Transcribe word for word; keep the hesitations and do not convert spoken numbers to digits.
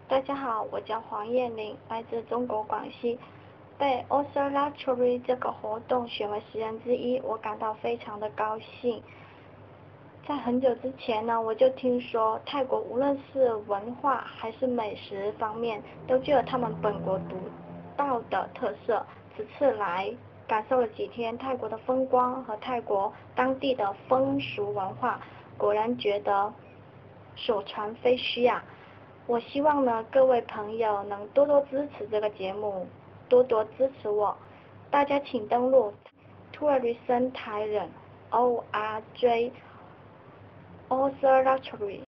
大家好，我叫黄燕玲，来自中国广西。被 Author Luxury 这个活动选为十人之一，我感到非常的高兴。在很久之前呢，我就听说泰国无论是文化还是美食方面，都具有他们本国独到的特色。此次来感受了几天泰国的风光和泰国当地的风俗文化，果然觉得所传非虚啊！我希望呢，各位朋友能多多支持这个节目，多多支持我。大家请登录 Tourism Thailand O R J Author Luxury